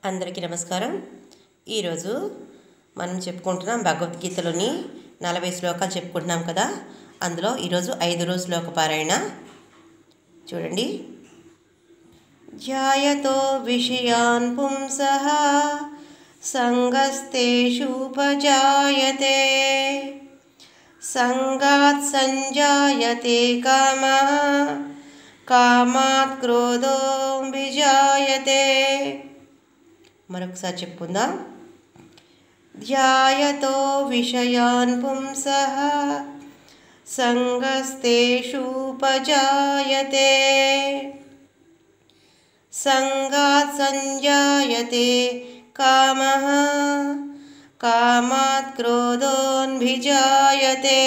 అందరికీ నమస్కారం. ఈరోజు మనం చెప్పుకుంటున్నాం భగవద్గీతలోని 40 శ్లోకాలు చెప్పుకుంటున్నాం కదా. అందులో ఈరోజు 5 శ్లోక పారాయణ చూడండి. ధ్యాయతో విషయాన్ పుంసః సంగస్తేషూపజాయతే సంగాత్ సంజాయతే కామః కామాత్ క్రోధోభిజాయతే. మరొకసారి చెప్పుకుందాం. ధ్యాయతో విషయాన్ పుంసః సంగస్తేషూపజాయతే సంగాత్ సంజాయతే కామః కామాత్ క్రోధోభిజాయతే.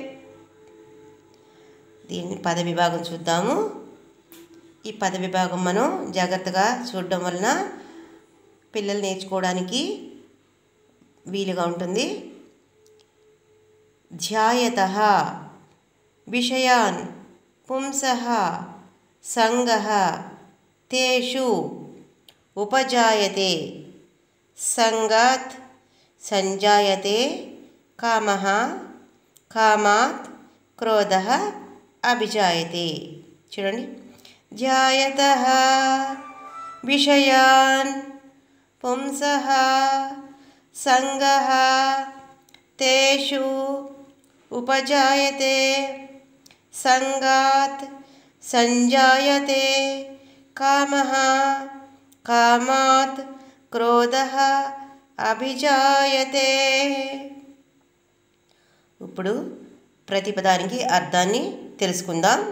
దీన్ని పద విభాగం చూద్దాము. ఈ పద విభాగం మనం జాగ్రత్తగా చూడడం వలన పిల్లలు నేర్చుకోవడానికి వీలుగా ఉంటుంది. ధ్యాయతః విషయాన్ పుంసః సంగః తేషు ఉపజాయతే సంగాత్ సంజాయతే కామః కామాత్ క్రోధః అభిజాయతే. చూడండి. ధ్యాయతః విషయాన్ పుంసః సంగః తేషు ఉపజాయతే సంగాత్ సంజాయతే కామః కామాత్ క్రోధః అభిజాయతే. ఇప్పుడు ప్రతి పదానికి అర్థాన్ని తెలుసుకుందాం.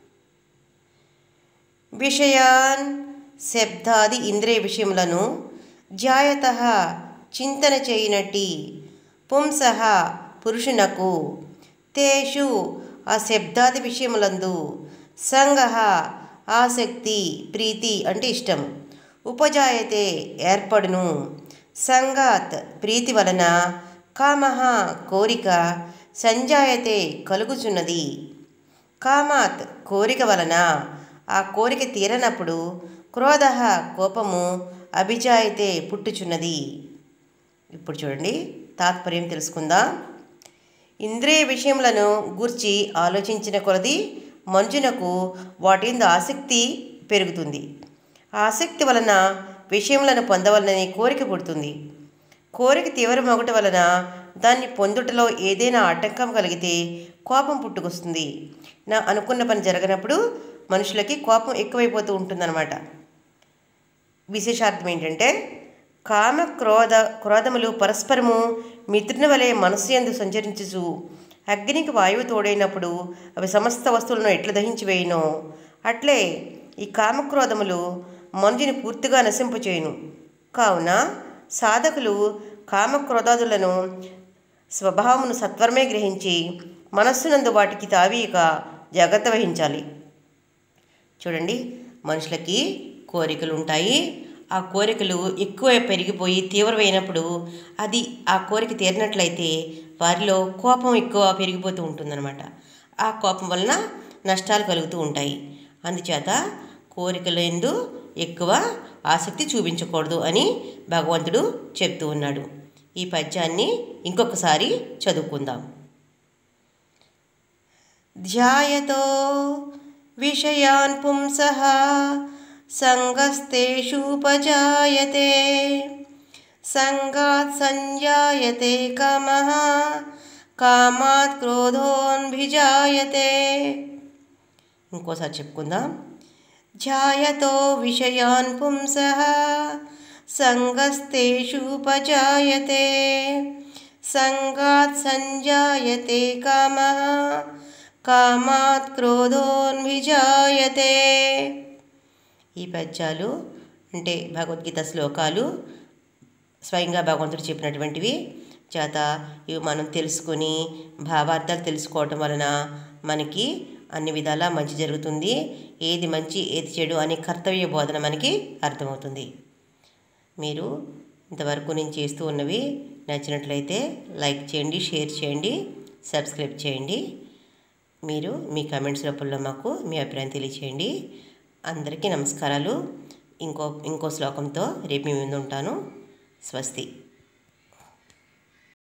విషయాన్ శబ్దాది ఇంద్రియ విషయములను ధ్యాయతః చింతన చేయనట్టి పుంసః పురుషునకు తేషు ఆ శబ్దాది విషయములందు సంగః ఆసక్తి ప్రీతి అంటే ఇష్టం ఉపజాయతే ఏర్పడును సంగాత్ ప్రీతి వలన కామః కోరిక సంజాయతే కలుగుచున్నది కామాత్ కోరిక వలన ఆ కోరిక తీరనప్పుడు క్రోధః కోపము అభిజాయతే పుట్టుచున్నది. ఇప్పుడు చూడండి తాత్పర్యం తెలుసుకుందాం. ఇంద్రియ విషయములను గూర్చి ఆలోచించిన కొలది మనుషునకు వాటిందు ఆసక్తి పెరుగుతుంది. ఆసక్తి వలన విషయములను పొందవలనని కోరిక పుడుతుంది. కోరిక తీవ్రమగుట వలన దాన్ని పొందుటలో ఏదైనా ఆటంకం కలిగితే కోపం పుట్టుకొస్తుంది. నా అనుకున్న పని జరగనప్పుడు మనుషులకి కోపం ఎక్కువైపోతూ ఉంటుందన్నమాట. విశేషార్థం ఏంటంటే కామ క్రోధములు పరస్పరము మిత్రుని వలె మనస్సు యందు సంచరించుచు అగ్నికి వాయువు తోడైనప్పుడు అవి సమస్త వస్తువులను ఎట్లా దహించి వేయునో అట్లే ఈ కామక్రోధములు మనుషుని పూర్తిగా నశింపచేయును. కావున సాధకులు కామక్రోధాదులను స్వభావమును సత్వరమే గ్రహించి మనస్సునందు వాటికి తావీక జాగ్రత్త వహించాలి. చూడండి, మనుషులకి కోరికలు ఉంటాయి. ఆ కోరికలు ఎక్కువ పెరిగిపోయి తీవ్రమైనప్పుడు అది ఆ కోరిక తీరినట్లయితే వారిలో కోపం ఎక్కువ పెరిగిపోతూ ఉంటుందన్నమాట. ఆ కోపం వలన నష్టాలు కలుగుతూ ఉంటాయి. అందుచేత కోరికలందు ఎక్కువ ఆసక్తి చూపించకూడదు అని భగవంతుడు చెప్తూ ఉన్నాడు. ఈ పద్యాన్ని ఇంకొకసారి చదువుకుందాం. ధ్యాయతో విషయాన్ పుంసః సంగస్తేషూపజాయతే సంగాత్ సంజాయతే కామః కామాత్ క్రోధోభిజాయతే. ఇంకోసారి చెప్పుకుందాం. ధ్యాయతో విషయాన్ పుంసః సంగస్తేషూపజాయతే సంగాత్ సంజాయతే కామః కామాత్ క్రోధోభిజాయతే. ఈ పద్యాలు అంటే భగవద్గీత శ్లోకాలు స్వయంగా భగవంతుడు చెప్పినటువంటివి చేత ఇవి మనం తెలుసుకొని భావార్థాలు తెలుసుకోవటం వలన మనకి అన్ని విధాలా మంచి జరుగుతుంది. ఏది మంచి ఏది చెడు అనే కర్తవ్య బోధన మనకి అర్థమవుతుంది. మీరు ఇంతవరకు నేను చేస్తూ ఉన్నవి నచ్చినట్లయితే లైక్ చేయండి, షేర్ చేయండి, సబ్స్క్రైబ్ చేయండి. మీరు మీ కామెంట్స్ రూపంలో మాకు మీ అభిప్రాయం తెలియచేయండి. అందరికీ నమస్కారాలు. ఇంకో శ్లోకంతో రేపు మీ ముందు ఉంటాను. స్వస్తి.